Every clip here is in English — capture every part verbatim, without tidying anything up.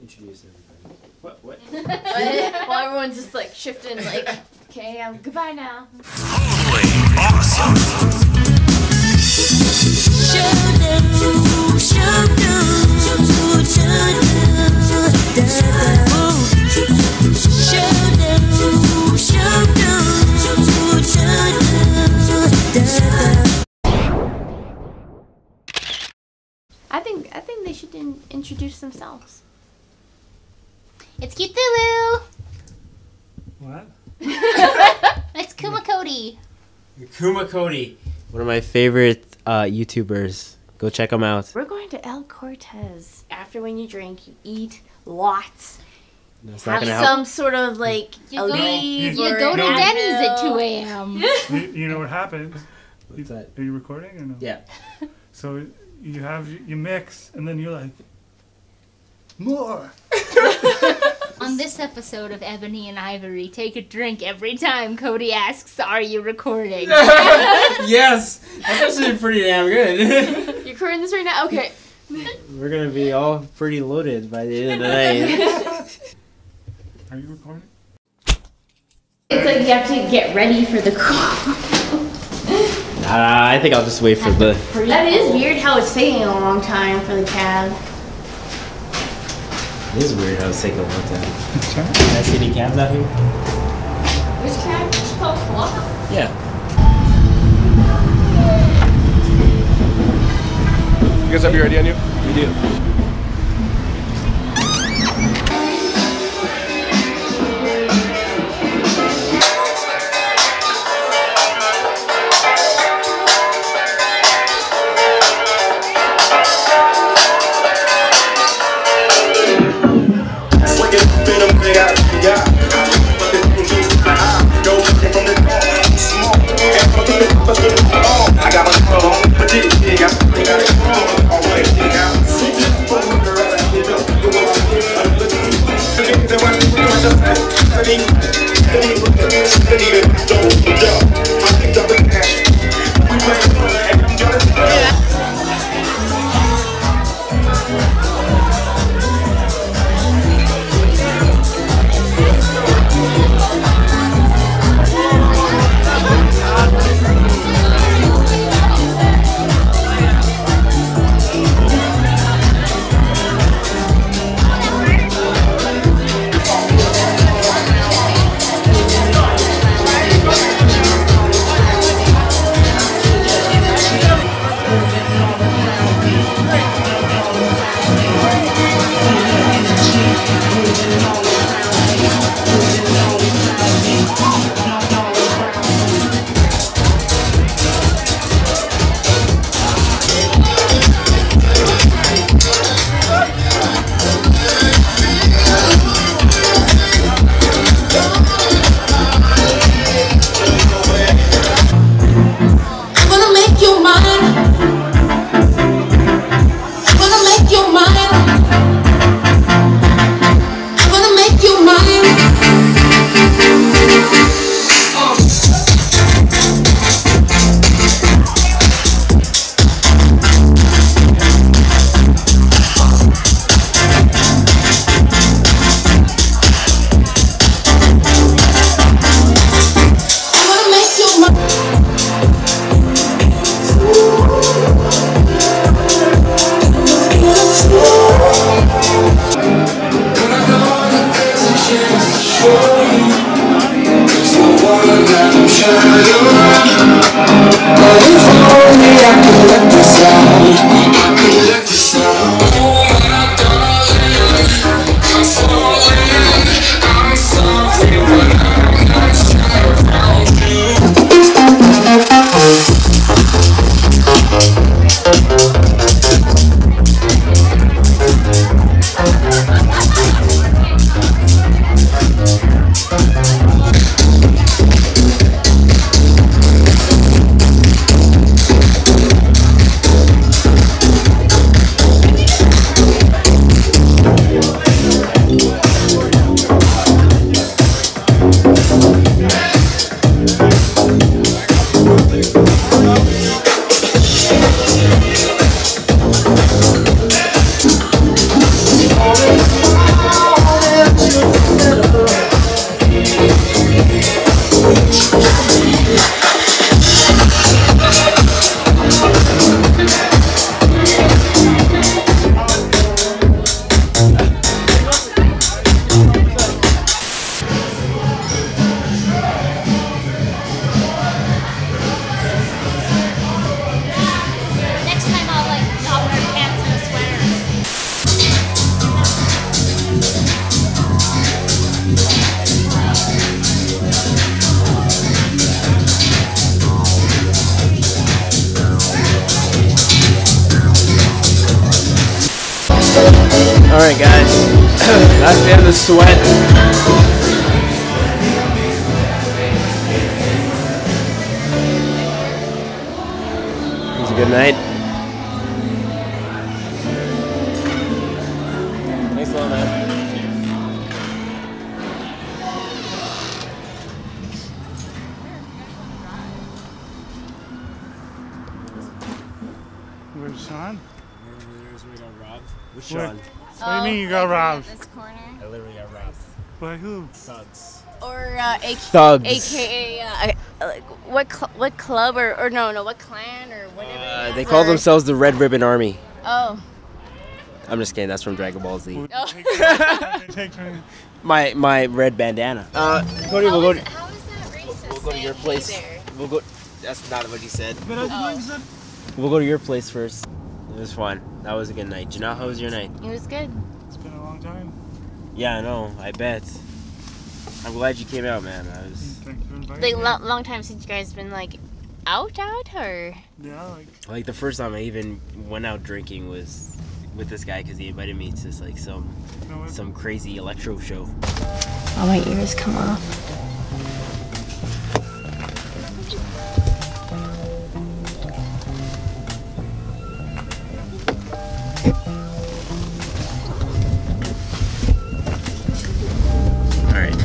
Introduce everybody. What? What? While everyone's just like shifting, like, okay, um, goodbye now. Totally awesome. I think I think they should in introduce themselves. It's Cthulhu. What? It's KUMA CODY. KUMA CODY, one of my favorite uh, YouTubers. Go check them out. We're going to El Cortez. After when you drink, you eat lots. That's Have not gonna some help. sort of like You a go, leave you or go to an Denny's at Advil. two A M You, you know what happens? What's that? Are you recording or no? Yeah. So you have you mix and then you're like more. On this episode of Ebony and Ivory, take a drink every time Cody asks, "Are you recording?" Yes, that's actually pretty damn good. You're recording this right now? Okay. We're gonna be all pretty loaded by the end of the night. Are you recording? It's like you have to get ready for the call. uh, I think I'll just wait for the. That is weird how it's taking a long time for the cab. It is weird how it's taking a long time. Sure. Can I see any cabs out here? Which cab? It's called what? Yeah. You guys have your I D on you? We do. I got my phone, but this nigga got it wrong. Always think out. Alright guys, that's the end of the sweat. It was a good night. Thanks a lot, man. Where's Sean? Which What? Sean? What do you mean you got robbed? This corner. I literally got robbed. By who? Thugs. Or uh, A- Thugs. A K A uh, like what cl- what club or, or no no what clan or whatever. Uh, it they is, call or- themselves the Red Ribbon Army. Oh. I'm just kidding. That's from Dragon Ball Z. Would Oh. you take turns? Take turns. My my red bandana. Uh, Cody, we'll go. To, How is that racist? we'll go to your saying place. there? We'll go. That's not what he said. But I said, We'll go to your place first. It was fun. That was a good night. Janelle, how was your night? It was good. it's been a long time. Yeah, I know. I bet. I'm glad you came out, man. I was Thanks for inviting Like me. lo- long time since you guys been like out out or Yeah, like like the first time I even went out drinking was with this guy because he invited me to like some you know what? some crazy electro show. all my ears come off. All right.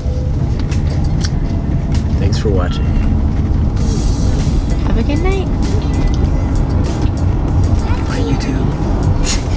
Thanks for watching. Have a good night. Bye, YouTube.